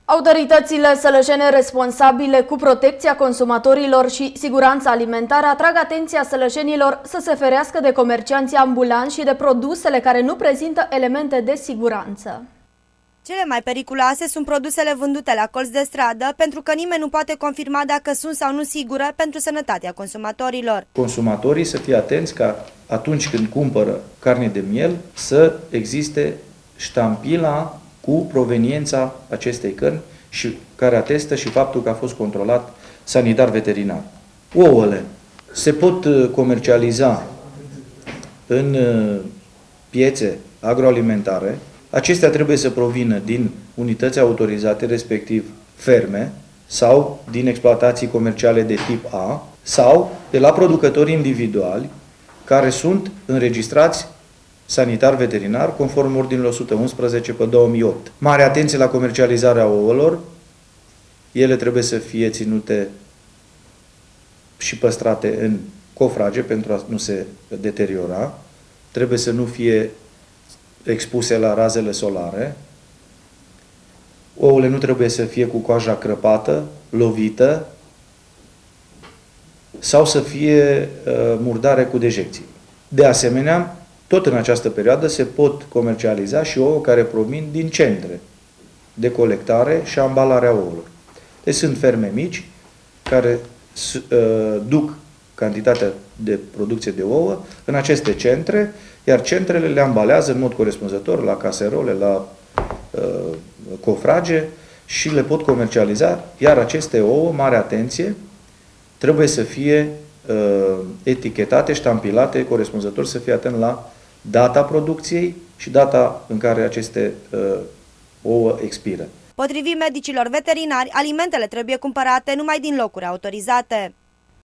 Autoritățile sălăjene responsabile cu protecția consumatorilor și siguranța alimentară atrag atenția sălăjenilor să se ferească de comercianții ambulanți și de produsele care nu prezintă elemente de siguranță. Cele mai periculoase sunt produsele vândute la colț de stradă, pentru că nimeni nu poate confirma dacă sunt sau nu sigure pentru sănătatea consumatorilor. Consumatorii să fie atenți ca atunci când cumpără carne de miel să existe ștampila cu proveniența acestei cărni și care atestă și faptul că a fost controlat sanitar-veterinar. Ouăle se pot comercializa în piețe agroalimentare. Acestea trebuie să provină din unități autorizate, respectiv ferme, sau din exploatații comerciale de tip A, sau de la producători individuali care sunt înregistrați sanitar-veterinar, conform ordinului 111 pe 2008. Mare atenție la comercializarea ouălor. Ele trebuie să fie ținute și păstrate în cofrage pentru a nu se deteriora. Trebuie să nu fie expuse la razele solare. Ouăle nu trebuie să fie cu coaja crăpată, lovită sau să fie murdare cu dejecții. De asemenea, tot în această perioadă se pot comercializa și ouă care provin din centre de colectare și ambalare a ouălor. Deci sunt ferme mici care duc cantitatea de producție de ouă în aceste centre, iar centrele le ambalează în mod corespunzător la caserole, la cofrage și le pot comercializa, iar aceste ouă, mare atenție, trebuie să fie etichetate, ștampilate, corespunzător, să fie atent la data producției și data în care aceste ouă expiră. Potrivit medicilor veterinari, alimentele trebuie cumpărate numai din locuri autorizate.